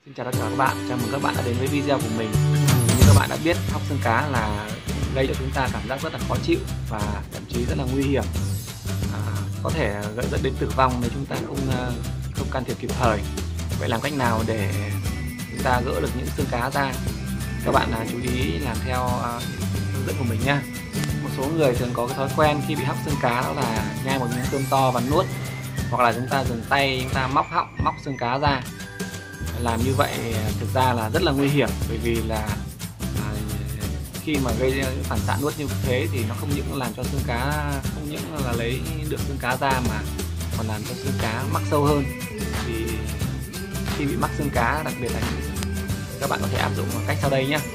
Xin chào tất cả các bạn, chào mừng các bạn đã đến với video của mình. Như các bạn đã biết, hóc xương cá là gây cho chúng ta cảm giác rất là khó chịu và thậm chí rất là nguy hiểm, có thể dẫn đến tử vong nếu chúng ta không can thiệp kịp thời. Vậy làm cách nào để chúng ta gỡ được những xương cá ra? Các bạn chú ý làm theo hướng dẫn của mình nha. Một số người thường có cái thói quen khi bị hóc xương cá đó là nhai một miếng cơm to và nuốt, hoặc là chúng ta dùng tay chúng ta móc xương cá ra. Làm như vậy thực ra là rất là nguy hiểm, bởi vì là khi mà gây ra những phản xạ nuốt như thế thì nó không những làm cho xương cá, không những là lấy được xương cá ra mà còn làm cho xương cá mắc sâu hơn. Thì khi bị mắc xương cá, đặc biệt là các bạn có thể áp dụng một cách sau đây nhé.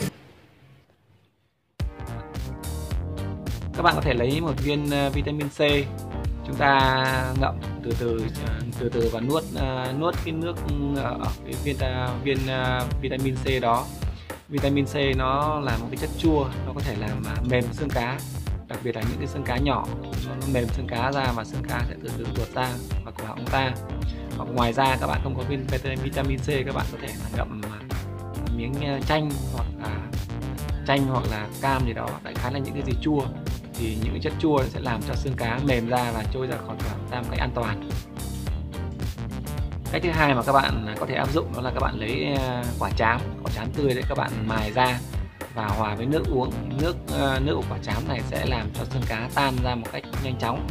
Các bạn có thể lấy một viên vitamin C, chúng ta ngậm từ từ và nuốt cái nước ở cái viên vitamin C đó. Vitamin C nó là một cái chất chua, nó có thể làm mềm xương cá, đặc biệt là những cái xương cá nhỏ, nó mềm xương cá ra và xương cá sẽ từ từ tuột ra vào cổ họng ta. Hoặc ngoài ra các bạn không có viên vitamin C, các bạn có thể ngậm miếng chanh hoặc là cam gì đó, đại khái là những cái gì chua, thì những cái chất chua sẽ làm cho xương cá mềm ra và trôi ra khỏi cổ họng ta một cách an toàn. Cách thứ hai mà các bạn có thể áp dụng đó là các bạn lấy quả trám tươi đấy, các bạn mài ra và hòa với nước uống. Nước của quả trám này sẽ làm cho xương cá tan ra một cách nhanh chóng.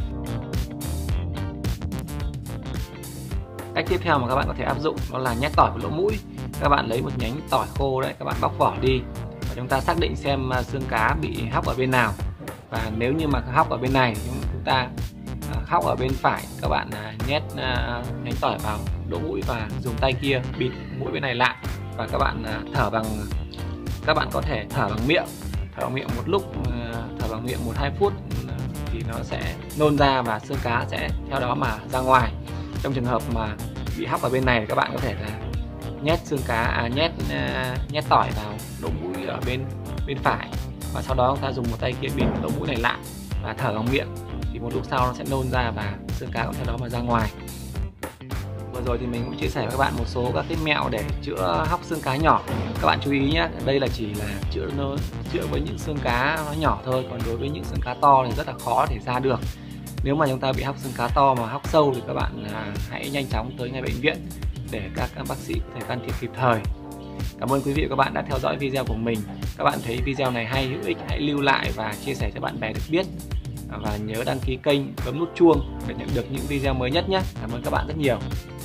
Cách tiếp theo mà các bạn có thể áp dụng đó là nhét tỏi vào lỗ mũi. Các bạn lấy một nhánh tỏi khô đấy, các bạn bóc vỏ đi và chúng ta xác định xem xương cá bị hóc ở bên nào. Và nếu như mà hóc ở bên này thì chúng ta hóc ở bên phải, các bạn nhét nhánh tỏi vào lỗ mũi và dùng tay kia bịt mũi bên này lại, và các bạn các bạn có thể thở bằng miệng một lúc, thở bằng miệng 1-2 phút thì nó sẽ nôn ra và xương cá sẽ theo đó mà ra ngoài. Trong trường hợp mà bị hóc ở bên này, các bạn có thể là nhét tỏi vào lỗ mũi ở bên phải, và sau đó chúng ta dùng một tay kia bịt lỗ mũi này lại và thở bằng miệng, thì một lúc sau nó sẽ nôn ra và xương cá cũng theo đó mà ra ngoài. Vừa rồi thì mình cũng chia sẻ với các bạn một số các cái mẹo để chữa hóc xương cá nhỏ. Các bạn chú ý nhé, đây là chỉ là chữa với những xương cá nó nhỏ thôi, còn đối với những xương cá to thì rất là khó để ra được. Nếu mà chúng ta bị hóc xương cá to mà hóc sâu thì các bạn hãy nhanh chóng tới ngay bệnh viện để các bác sĩ có thể can thiệp kịp thời. Cảm ơn quý vị và các bạn đã theo dõi video của mình. Các bạn thấy video này hay, hữu ích, hãy lưu lại và chia sẻ cho bạn bè được biết. Và nhớ đăng ký kênh, bấm nút chuông để nhận được những video mới nhất nhé. Cảm ơn các bạn rất nhiều.